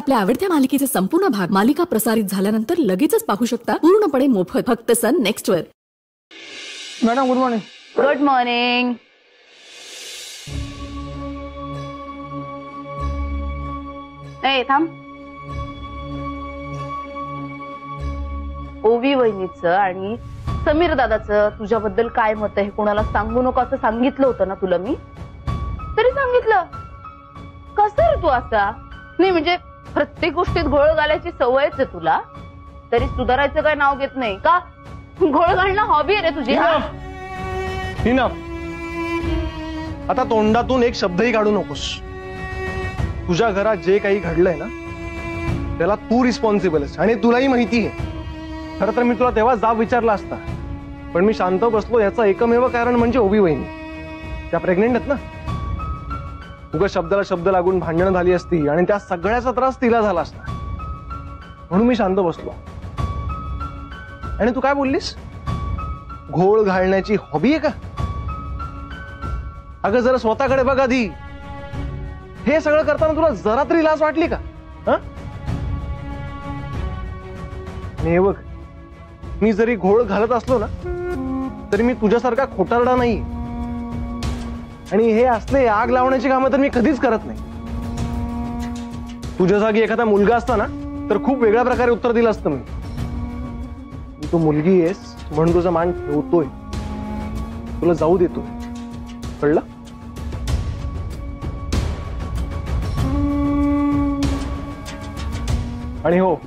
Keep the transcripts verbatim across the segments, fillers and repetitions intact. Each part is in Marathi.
आपल्या आवडत्या मालिकेचे संपूर्ण भाग मालिका प्रसारित झाल्यानंतर लगेचच पाहू शकता पूर्णपणे मोफत फक्त सन नेक्स्ट वर. Madam good morning. Good morning. ए थांब. ओवी वहिनीचं आणि समीर दादाचं तुझ्याबद्दल काय मत आहे कोणाला सांगू नको असं सांगितलं होतं ना तुला मी, तरी सांगितलं. कसं रे तू असा? नाही म्हणजे प्रत्येक गोष्टीत घोळ घालायची सवयच आहे तुला, तरी सुधारायचं काय नाव घेत नाही का? घोळ घालणं हॉबी आहे रे तुझी. आता तोंडातून एक शब्दही काढू नकोस. तुझ्या घरात जे काही घडलंय ना त्याला तू रिस्पॉन्सिबल आहेस आणि तुलाही माहिती आहे. खरं तर मी तुला तेव्हा जाब विचारला असता, पण मी शांत बसलो याचं एकमेव कारण म्हणजे ओवी वहिनी. त्या प्रेग्नेंट आहेत ना. उगा शब्दाला शब्द लागून भांडणं झाली असती आणि त्या सगळ्याचा त्रास तिला झाला असता, म्हणून मी शांत बसलो. आणि तू काय बोललीस? घोळ घालण्याची हॉबी आहे का? अगं जरा स्वतःकडे बघ आधी. हे सगळं करताना तुला जरा तरी लाज वाटली का? हे बघ, मी जरी घोळ घालत असलो ना तरी मी तुझ्यासारखा खोटारडा नाही. आणि हे असले आग लावण्याची कामं तर मी कधीच करत नाही. तुझ्या जागी एखादा मुलगा असता ना तर खूप वेगळ्या प्रकारे उत्तर दिलं असतं मी. तू मुलगी आहेस म्हणून तुझा मान ठेवतोय, तुला जाऊ देतोय. कळलं? आणि हो,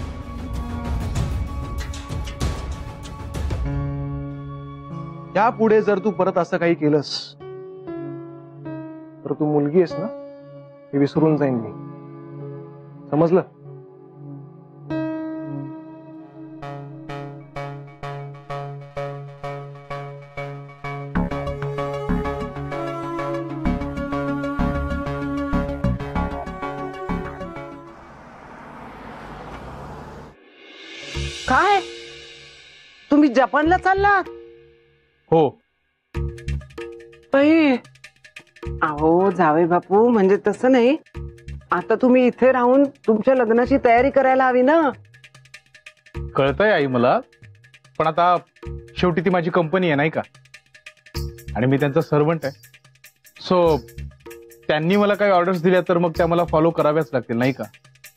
यापुढे जर तू परत असं काही केलंस तर तू मुलगी आहेस ना हे विसरून जाईन मी. समजलं? काय तुम्ही जपानला चाललात? हो. बाई, अहो जावे बापू, म्हणजे तसं नाही. आता तुम्ही इथे राहून तुमच्या लग्नाची तयारी करायला हवी ना. कळतंय आई मला, पण आता शेवटी ती माझी कंपनी आहे नाही का, आणि मी त्यांचा सर्वंट आहे. सो त्यांनी मला काही ऑर्डर्स दिल्या तर मग त्या मला फॉलो कराव्याच लागतील नाही का.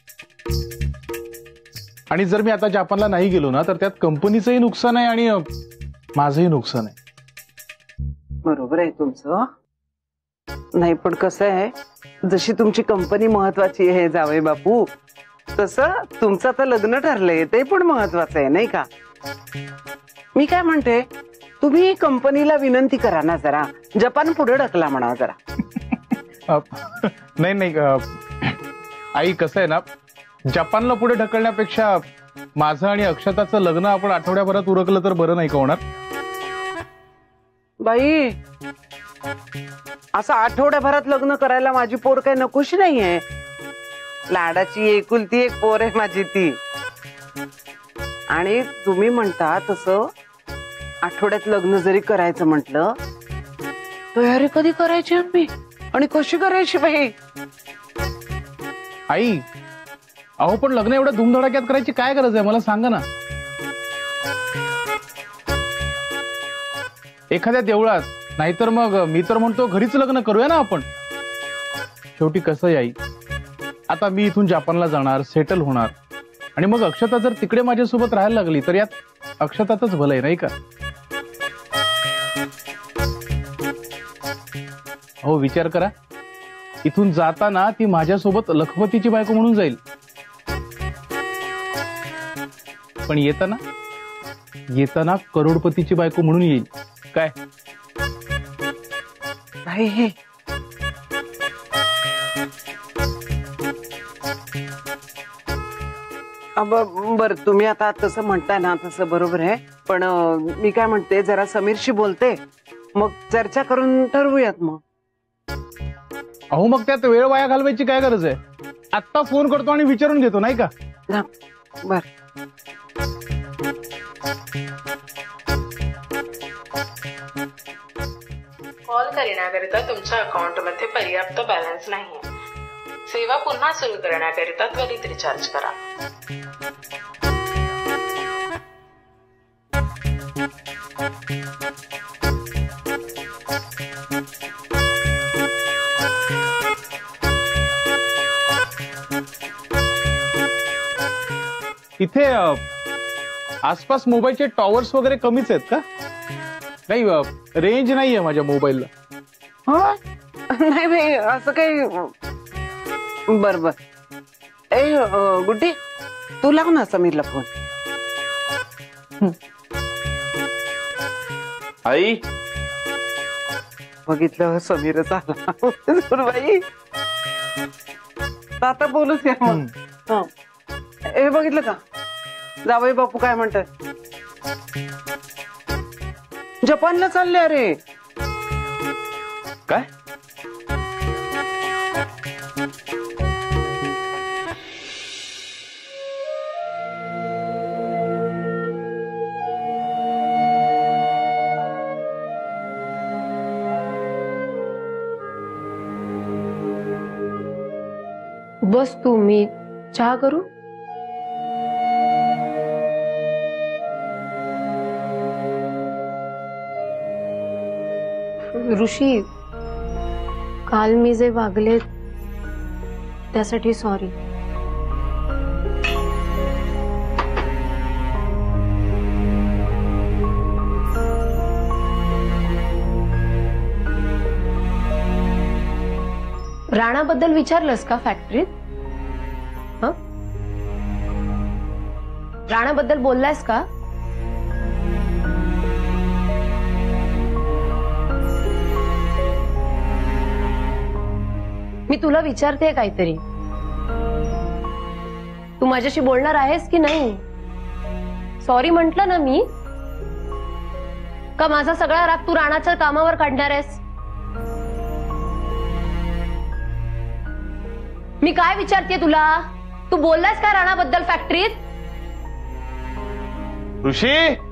आणि जर मी आता जपानला नाही गेलो ना तर त्यात कंपनीचंही नुकसान आहे आणि माझंही नुकसान आहे. बरोबर आहे तुमचं. नाही पण कसं आहे, जशी तुमची कंपनी महत्वाची आहे जावई बापू, तसं तुमचं आता लग्न ठरलंय ते पण महत्वाचं आहे नाही का. मी काय म्हणते, तुम्ही कंपनीला विनंती करा ना जरा, जपान पुढे ढकला म्हणा जरा. नाही नाही आई, कसं आहे ना, जपानला पुढे ढकलण्यापेक्षा माझं आणि अक्षताचं लग्न आपण आठवड्याभरात उरकलं तर बरं नाही का होणार? बाई, असं आठवड्याभरात लग्न करायला माझी पोर काही नकोशी नाहीये. लाडाची एकुलती एक पोर आहे माझी ती. आणि तुम्ही म्हणता तसं आठवड्यात लग्न जरी करायचं म्हटलं, तयारी कधी करायची आम्ही आणि कशी करायची बाई? आई, अहो पण लग्न एवढं धुमधडाक्यात करायची काय गरज आहे मला सांगा ना. एखाद्या देवळात, नाहीतर मग मी तर म्हणतो घरीच लग्न करूया ना आपण. शेवटी कसं आहे आई, आता मी इथून जपानला जाणार, सेटल होणार, आणि मग अक्षता जर तिकडे माझ्यासोबत राहायला लागली तर यात अक्षतातच भलं आहे नाही का. हो विचार करा, इथून जाताना ती माझ्यासोबत लखपतीची बायको म्हणून जाईल, पण येताना येताना करोडपतीची बायको म्हणून येईल. काय हे बर, तुम्ही आता तसं म्हणताय ना तसं बरोबर आहे, पण मी काय म्हणते, जरा समीरशी बोलते, मग चर्चा करून ठरवूयात मग. अहो मग त्यात वेळ वाया घालवायची काय गरज आहे? आत्ता फोन करतो आणि विचारून घेतो नाही का. बर. कॉल करण्याकरिता तुमच्या अकाउंट मध्ये पर्याप्त बॅलन्स नाही. सेवा पुन्हा सुरू करण्याकरिता त्वरित रिचार्ज करा. इथे अ, आसपास मोबाईलचे टॉवर्स वगैरे कमीच आहेत का? नाही, रेंज नाहीये माझ्या मोबाईलला. हा नाही बाई, असं काही. बर बर. ए अ, गुड्डी, तू लाव ना समीरला फोन. आई बघितलं, समीरच आला. सुरबाई, आता बोलूच या मग. हं. हे बघितलं का, जावई बापू काय म्हणतात? जपानला चालले. अरे काय? बस तू, मी चहा करू? ऋषी, काल मी जे वागले त्यासाठी सॉरी. राणाबद्दल विचारलंस का फॅक्टरीत? हं? राणाबद्दल बोललायस का? मी तुला विचारते काहीतरी. तू माझ्याशी बोलणार आहेस की नाही? सॉरी म्हंटल ना मी. का माझा सगळा राग तू राणाच्या कामावर काढणार आहेस? मी काय विचारते तुला? तू बोललायस का राणाबद्दल फॅक्टरीत? ऋषी,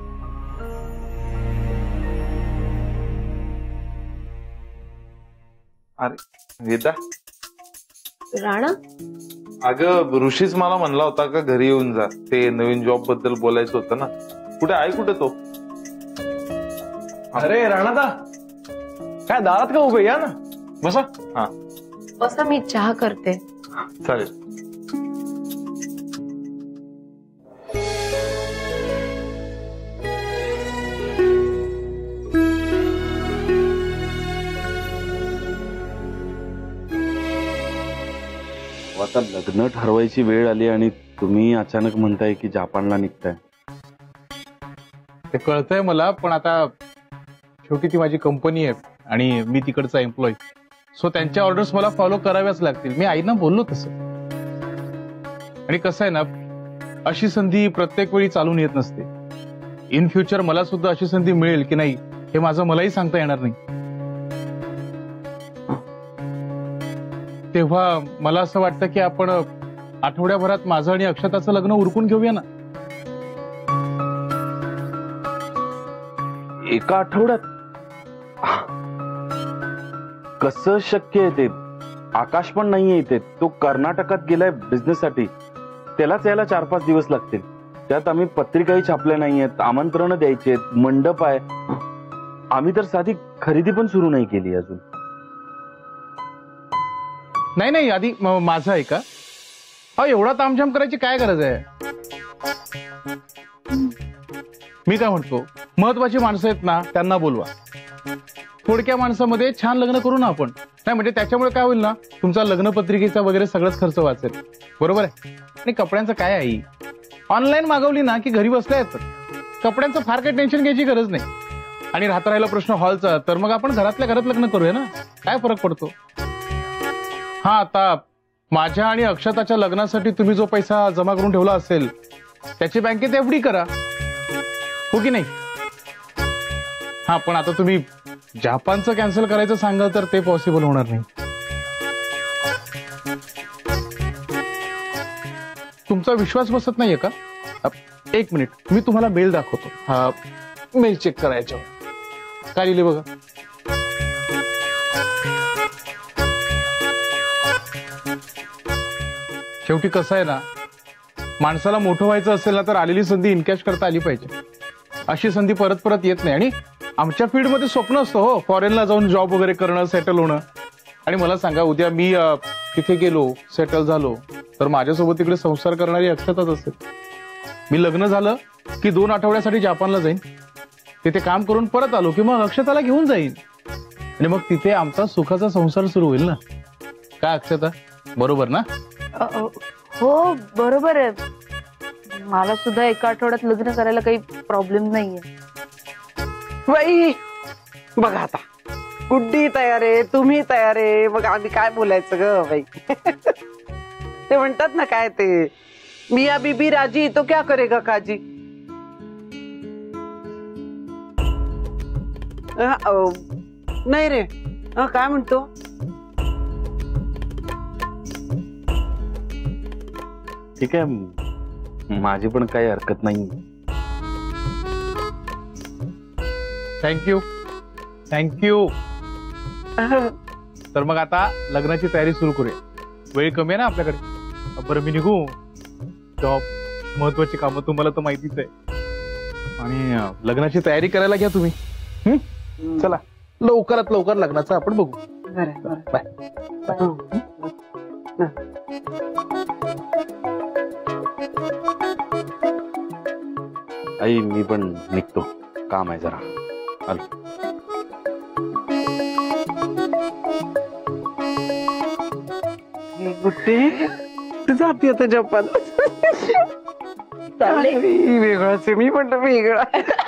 अरे गीता, राणा, अगं ऋषीच मला म्हणला होता का घरी येऊन जा, ते नवीन जॉब बद्दल बोलायचं होतं ना. कुठे आहे, कुठे तो? अरे राणादा, काय दारात का उभे? या ना, बसा. हा बसा, मी चहा करते. चालेल. आता लग्न ठरवायची वेळ आली आणि तुम्ही अचानक म्हणताय की जापानला निघताय. ते कळतंय मला, पण आता शेवटी ती माझी कंपनी आहे आणि मी तिकडचा एम्प्लॉई. सो त्यांच्या ऑर्डर्स मला फॉलो कराव्याच लागतील. मी आईना बोललो तसं. आणि कसं आहे ना, अशी संधी प्रत्येक वेळी चालून येत नसते. इन फ्युचर मला सुद्धा अशी संधी मिळेल की नाही हे माझं मलाही सांगता येणार नाही. तेव्हा मला असं वाटतं की आपण आठवड्याभरात माझं आणि अक्षताचं लग्न उरकून घेऊया ना. एका आठवड्यात? कसं शक्य आहे ते? आकाश पण नाहीये इथे. तो कर्नाटकात गेलाय बिझनेस साठी. त्यालाच यायला चार पाच दिवस लागतील. त्यात आम्ही पत्रिकाही छापल्या नाहीयेत, आमंत्रण द्यायचे आहेत, मंडप आहे. आम्ही तर साधी खरेदी पण सुरू नाही केली अजून. नाही नाही, आधी माझं आहे का? अहो, एवढा तामझाम करायची काय गरज आहे? मी काय म्हणतो, महत्वाची माणसं आहेत ना, त्यांना बोलवा. थोडक्या माणसामध्ये छान लग्न करू ना आपण. नाही म्हणजे त्याच्यामुळे काय होईल ना, तुमचा लग्न पत्रिकेचा वगैरे सगळंच खर्च वाचेल. बरोबर आहे? आणि कपड्यांचं काय आहे, ऑनलाईन मागवली ना की घरी बसल्या येतात. कपड्यांचं फार काही टेन्शन घ्यायची गरज नाही. आणि राहता राहिला प्रश्न हॉलचा, तर मग आपण घरातल्या घरात लग्न करूया ना, काय फरक पडतो? हा, आता माझ्या आणि अक्षताच्या लग्नासाठी तुम्ही जो पैसा जमा करून ठेवला असेल त्याची बँकेत एफ डी करा, हो की नाही? हा, पण आता तुम्ही जपानचं कॅन्सल करायचं सांगाल तर ते पॉसिबल होणार नाही. तुमचा विश्वास बसत नाहीये का? एक मिनिट, मी तुम्हाला मेल दाखवतो. हा मेल चेक करायच्या. काय लिहिले बघा. शेवटी कसं आहे ना, माणसाला मोठं व्हायचं असेल ना तर आलेली संधी इनकॅश करता आली पाहिजे. अशी संधी परत परत येत नाही. आणि आमच्या फील्डमध्ये स्वप्न असतं हो, फॉरेनला जाऊन जॉब वगैरे करणं, सेटल होणं. आणि मला सांगा, उद्या मी तिथे गेलो, सेटल झालो, तर माझ्यासोबत तिकडे संसार करणारी अक्षताच असेल. मी लग्न झालं की दोन आठवड्यासाठी जपानला जाईन, तिथे काम करून परत आलो की मग अक्षताला घेऊन जाईन, आणि मग तिथे आमचा सुखाचा संसार सुरू होईल ना. काय अक्षता, बरोबर ना? हो बरोबर आहे. मला सुद्धा एका आठवड्यात लग्न करायला काही प्रॉब्लेम नाहीये. बाई बघा आता, गुड्डी तयार आहे, तुम्ही तयार आहे, मग आम्ही काय बोलायचं ग बाई. ते म्हणतात ना काय ते, मिया बीबी राजी तो क्या करेगा काजी. नाही रे, काय म्हणतो. ठीक आहे, माझी पण काही हरकत नाही. Thank you thank you. तर मग आता लग्नाची तयारी सुरू करूया. वेळ कमी आहे ना आपल्याकडे. बरं मी निघू. जॉब, महत्वाची कामं तुम्हाला तर माहितीच आहे. आणि लग्नाची तयारी करायला घ्या तुम्ही. हम्म, चला लवकरात लवकर लग्नाचं आपण बघू. बाय. आई मी पण निघतो, काम आहे जरा. आलो. गुड्डी तू जाते आता जपान. वेगळाच आहे. मी म्हणतो वेगळा.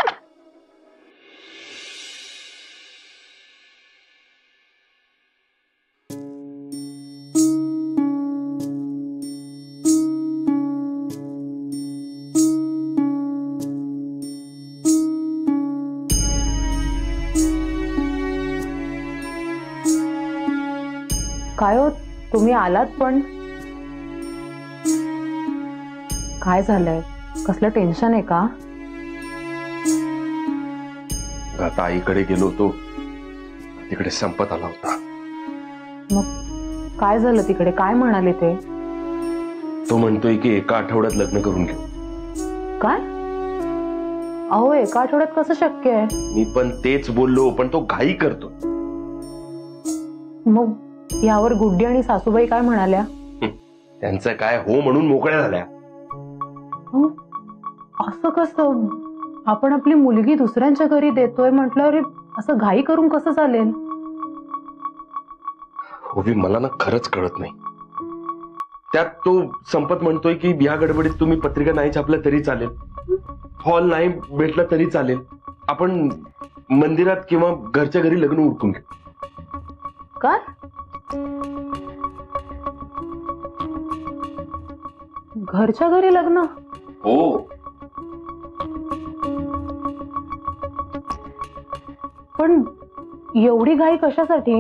काय हो, तुम्ही आलात पण काय झालंय? कसलं टेन्शन आहे का? आता आईकडे गेलो होतो, तिकडे संपत आला होता. मग काय झालं तिकडे? काय म्हणाले ते? तो म्हणतोय की एका आठवड्यात लग्न करून घेऊ. काय? अहो एका आठवड्यात कसं शक्य आहे? मी पण तेच बोललो, पण तो घाई करतो. मग यावर गुड्डी आणि सासूबाई काय म्हणाल्या? त्यांचं काय हो म्हणून मोकळ्या झाल्या. असं कसं? आपण आपली मुलगी दुसऱ्यांच्या घरी देतोय म्हटल्यावर असं घाई करून कसं चालेल? होवी मला ना खरंच कळत नाही. त्यात तो संपत म्हणतोय की या गडबडीत तुम्ही पत्रिका नाही छापल्या तरी चालेल, हॉल नाही भेटला तरी चालेल, आपण मंदिरात किंवा घरच्या घरी लग्न उरकून घेऊ. काय? घरच्या घरी लग्न? हो. पण एवढी घाई कशासाठी?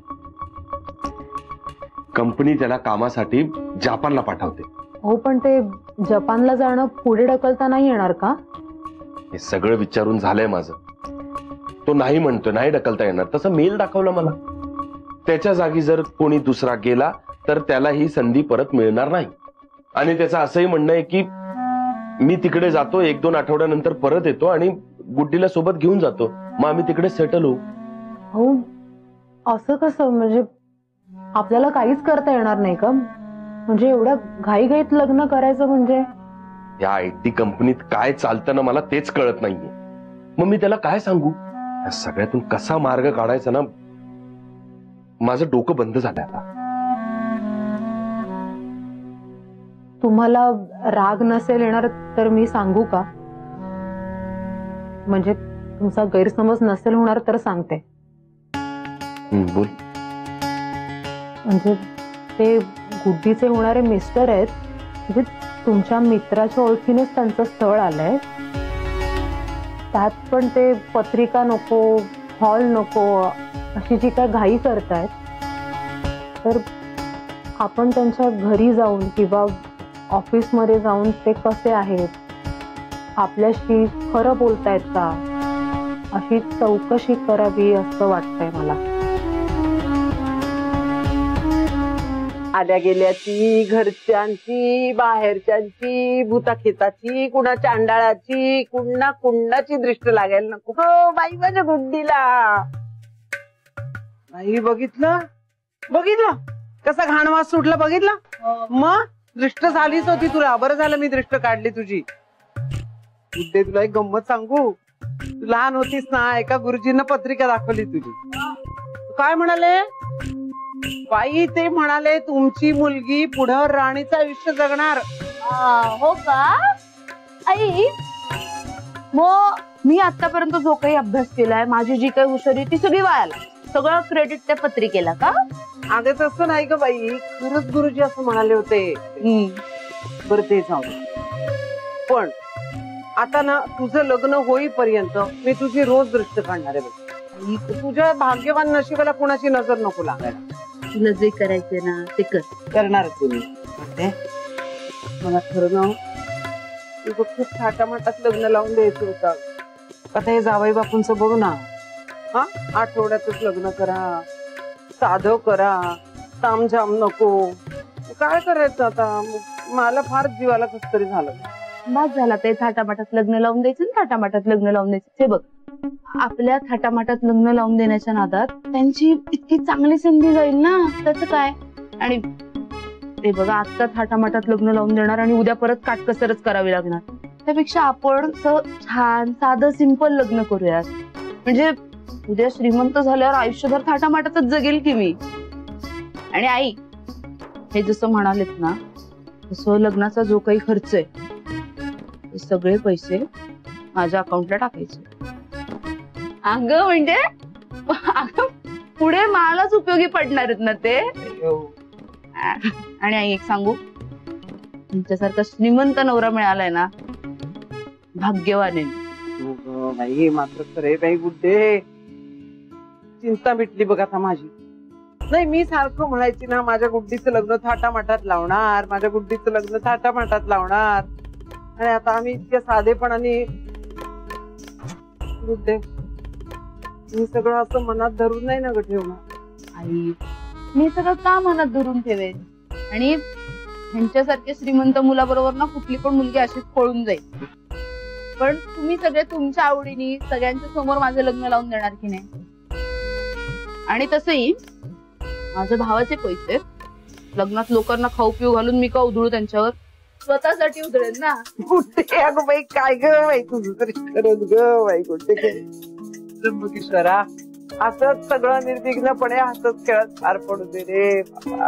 कंपनी त्याला कामासाठी जपानला पाठवते. हो पण ते जपानला जाणं पुढे ढकलता नाही येणार का? हे सगळं विचारून झालंय माझं. तो नाही म्हणतोय, नाही ढकलता येणार. तसं मेल दाखवला मला. त्याच्या जागी जर कोणी दुसरा गेला तर त्याला ही संधी परत मिळणार नाही. आणि त्याचं असंही म्हणणं आहे की मी तिकडे जातो, एक दोन आठवड्यानंतर परत येतो आणि गुड्डीला सोबत घेऊन जातो, मग आम्ही तिकडे सेटल होऊ. हो असं कसं? म्हणजे आपल्याला काहीच करता येणार नाही का? म्हणजे एवढ्या घाईघाईत लग्न करायचं म्हणजे? या आयटी कंपनीत काय चालतं ना मला तेच कळत नाहीये. मग मी त्याला काय सांगू? या सगळ्यातून कसा मार्ग काढायचा ना, माझं डोकं बंद झालंय आता. तुम्हाला राग नसेल येणार तर मी सांगू का? म्हणजे तुमचा गैरसमज नसेल होणार तर सांगते. बोल. म्हणजे ते गुड्डीचे होणारे मिस्टर आहेत, म्हणजे तुमच्या मित्राच्या ओळखीनेच त्यांचं स्थळ आलंय. त्यात पण ते पत्रिका नको, हॉल नको अशी जी काय घाई करतायत, तर आपण त्यांच्या घरी जाऊन किंवा ऑफिसमध्ये जाऊन ते कसे आहेत, आपल्याशी खरं बोलतायत का, अशी चौकशी करावी असं वाटतंय मला. आल्या गेल्याची, घरच्यांची, बाहेरच्यांची, भूताखेताची, कुणाच्या अंडाळाची, कुणा कुंडाची दृष्टी लागायला नको हो बाई माझ्या गुड्डीला. बाई बघितलं बघितलं कसा घाणवास सुटला बघितलं. मग दृष्ट झालीच होती तुला. बरं झालं मी दृष्ट काढली तुझी. गुड्डे तुला एक गंमत सांगू. तू लहान होतीस ना, एका गुरुजींना पत्रिका दाखवली तुझी. काय म्हणाले बाई? ते म्हणाले तुमची मुलगी पुढं राणीचं आयुष्य जगणार. हो का आई? मग मी आतापर्यंत जो काही अभ्यास केलाय, माझी जी काही हुशारी ती सगळी वायाला, सगळं क्रेडिट त्या पत्रिकेला का? अगं तसं नाही ग बाई, खरंच गुरुजी असं म्हणाले होते. बरं ते जाऊ, पण आता ना तुझं लग्न होईपर्यंत मी तुझी रोज दृष्ट काढणार आहे. तुझ्या भाग्यवान नशिबाला कुणाची नजर नको लागायला. तुला जे करायचंय ना ते कर. करणारच तुम्ही. मला खरं ना तुझं खूप थाटामाटात लग्न लावून द्यायचं होतं. आता हे जावई बापूंचं बघू ना. हा आठवड्यातच लग्न करा, साधं करा, तामझाम नको. काय करायचं आता? मला फार जीवाला कस तरी झालं. बाद झाला ते थाटामाटात लग्न लावून द्यायचं, थाटामाटात लग्न लावून द्यायचं. हे बघ, आपल्या थाटामाटात लग्न लावून देण्याच्या नादात त्यांची इतकी चांगली संधी जाईल ना, त्याचं काय. आणि ते बघा, आता थाटामाटात लग्न लावून देणार आणि उद्या परत काटकसरच करावी लागणार. त्यापेक्षा आपण छान साधं सिंपल लग्न करूया. म्हणजे उद्या श्रीमंत झाल्यावर आयुष्यभर थाटामाटातच जगेल की मी. आणि आई, हे जसं म्हणालेत ना, तसं लग्नाचा जो काही खर्च आहे ते सगळे पैसे माझ्या अकाउंटला टाकायचे. अगं म्हणजे अगं पुढे मलाच उपयोगी पडणार आहेत ना ते. आणि आई एक सांगू, तुमच्यासारखा श्रीमंत नवरा मिळालाय ना, भाग्यवान आहे. बाई मात्र खरे बाई गुड्डे, चिंता मिटली बघ आता माझी. नाही मी सारखं म्हणायची ना, माझ्या गुड्डीचं लग्न थाटामाटात लावणार, माझ्या गुड्डीचं लग्न थाटामाटात लावणार. आणि आता आम्ही इतक्या साधेपणाने. गुड्डे मी सगळं असं मनात धरून नाही ना ग ठेवणार. आई, मी सगळं का मनात धरून ठेवेन? आणि ह्यांच्यासारख्या श्रीमंत मुलाबरोबर ना कुठली पण मुलगी अशीच पळून जाईल. पण तुम्ही सगळे तुमच्या आवडीने सगळ्यांच्या समोर माझं लग्न लावून देणार की नाही? आणि तसंही माझ्या भावाचे पैसे लग्नात लोकांना खाऊ पिऊ घालून मी का उधळू त्यांच्यावर? स्वतःसाठी उधळेल ना. गुड्डे अगं बाई, काय ग बाई तुझं तरी खरंच ग बाई. गुड्डे त्र्यंबकेश्वरा, असंच सगळं निर्विघ्नपणे हसत खेळत पार पडू दे रे बाबा.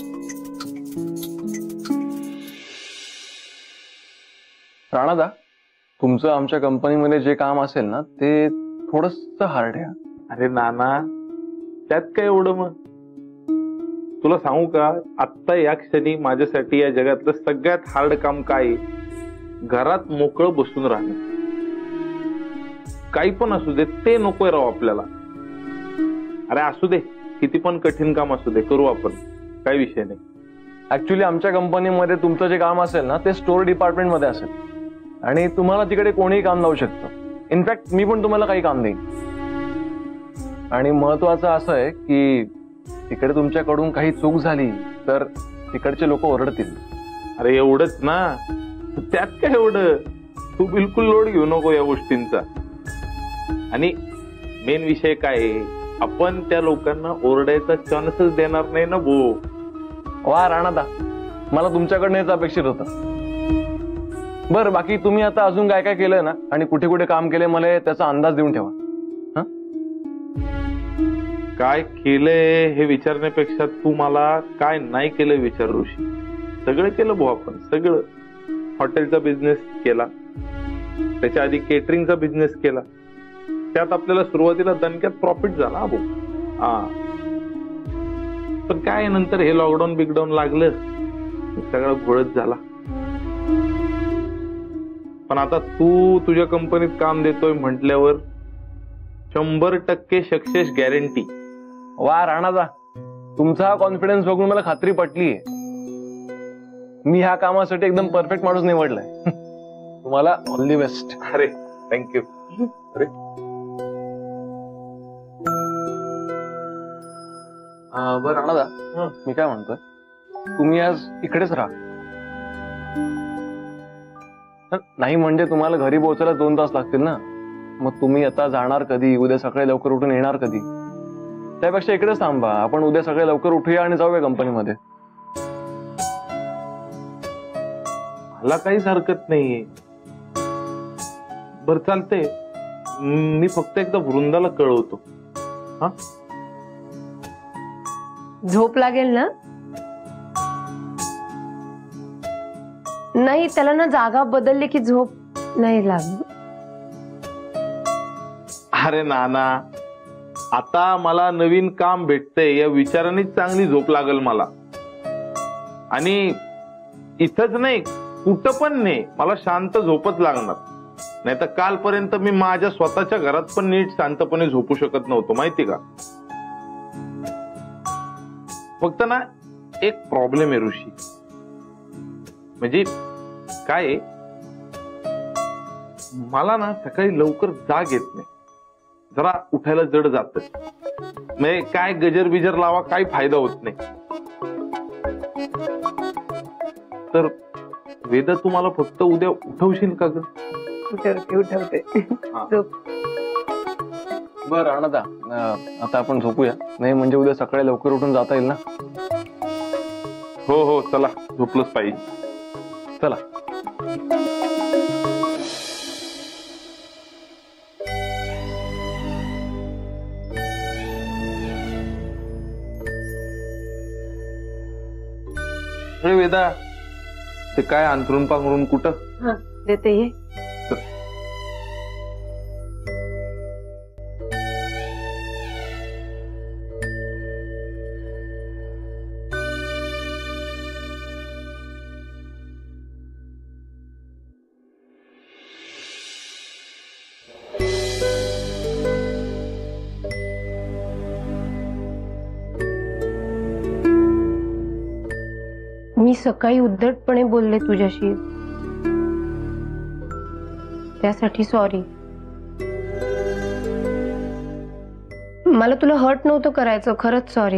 राणादा, तुमचं आमच्या कंपनीमध्ये जे काम असेल ना ते थोडस हार्ड आहे. अरे नाना, त्यात काय एवढं? मग तुला सांगू का, आत्ता या क्षणी माझ्यासाठी या जगातलं सगळ्यात हार्ड काम काय? घरात मोकळं बसून राहणं. काही पण असू दे, ते नकोय राहू आपल्याला. अरे असू दे, किती पण कठीण काम असू दे, करू आपण, काही विषय नाही. ऍक्च्युली आमच्या कंपनीमध्ये तुमचं जे काम असेल ना ते स्टोअर डिपार्टमेंट मध्ये असेल आणि तुम्हाला तिकडे कोणीही काम लावू शकतं. इनफॅक्ट मी पण तुम्हाला काही काम देईन. आणि महत्वाचं असं आहे की तिकडे तुमच्याकडून काही चूक झाली तर तिकडचे लोक ओरडतील. अरे एवढंच ना, त्यात काय एवढं? तू बिलकुल लोड घेऊ नको या गोष्टींचा. आणि मेन विषय काय आहे, आपण त्या लोकांना ओरडायचा चान्सच देणार नाही ना भो. वा राणादा, मला तुमच्याकडनं हेच अपेक्षित होतं. बरं, बाकी तुम्ही आता अजून काय काय केलंय ना आणि कुठे कुठे काम केलंय मला त्याचा अंदाज देऊन ठेवा. काय केलंय हे विचारण्यापेक्षा तू मला काय नाही केलं विचार ऋषी. सगळं केलं भाऊ आपण, सगळं. हॉटेलचा बिझनेस केला, त्याच्या आधी केटरिंगचा बिझनेस केला. त्यात आपल्याला सुरुवातीला दणक्यात प्रॉफिट झाला भाऊ. हा, पण काय नंतर हे लॉकडाऊन बिगडाऊन लागलं, सगळा घोळच झाला. पण आता तू तुझ्या कंपनीत काम देतोय म्हटल्यावर शंभर टक्के सक्सेस गॅरंटी. वा राणादा, तुमचा हा कॉन्फिडन्स बघून मला खात्री पटलीये. मी ह्या कामासाठी एकदम परफेक्ट माणूस निवडलाय. तुम्हाला ऑल दी बेस्ट. अरे थँक्यू. अरे बरं राणादा, मी काय म्हणतोय, तुम्ही आज इकडेच राहा. नाही म्हणजे तुम्हाला घरी पोहोचायला दोन तास लागतील ना. मग तुम्ही आता जाणार कधी, उद्या सकाळी लवकर उठून येणार कधी? त्यापेक्षा इकडेच थांबा. आपण उद्या सकाळी लवकर उठूया आणि जाऊया कंपनीमध्ये. मला काहीच हरकत नाहीये. बर चालते, मी फक्त एकदा वृंदाला कळवतो. हा, झोप लागेल ना? नाही, त्याला ना जागा बदलली की झोप नाही लागली. अरे नाना, आता मला नवीन काम भेटतंय या विचारानेच चांगली झोप लागल मला. आणि इथंच नाही, कुठं पण नाही, मला शांत झोपच लागणार. नाही तर कालपर्यंत मी माझ्या स्वतःच्या घरात पण नीट शांतपणे झोपू शकत नव्हतो, माहिती का? फक्त ना एक प्रॉब्लेम आहे ऋषी. म्हणजे काय आहे, मला ना सकाळी लवकर जाग येत नाही. जरा उठायला जड जात. म्हणजे काय गजर बिजर लावा, काही फायदा होत नाही. तर वेद, तुम्हाला फक्त उद्या उठवशील का ग? उठवते उठवते. बरं आनंदा, आता आपण झोपूया. नाही म्हणजे उद्या सकाळी लवकर उठून जाता येईल ना. हो हो, चला, झोपलंच पाहिजे. चला. अरे वेदा, ते काय अंथरून पांघरून कुठं? देते ये. मी सकाळी उद्धटपणे बोलले तुझ्याशी, त्यासाठी सॉरी. मला तुला हर्ट नव्हतं करायचं, खरंच सॉरी.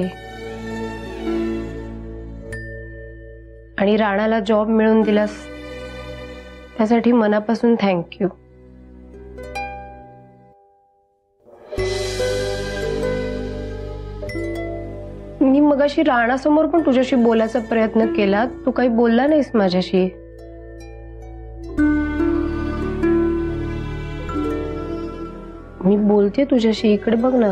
आणि राणाला जॉब मिळवून दिलास त्यासाठी मनापासून थँक्यू. मी मगाशी राणासमोर पण तुझ्याशी बोलायचा प्रयत्न केला, तू काही बोलला नाहीस माझ्याशी. मी बोलते तुझ्याशी, इकडे बघ ना.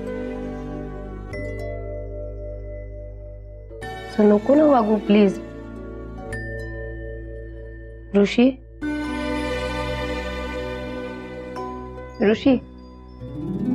असं नको ना वागू प्लीज. ऋषी, ऋषी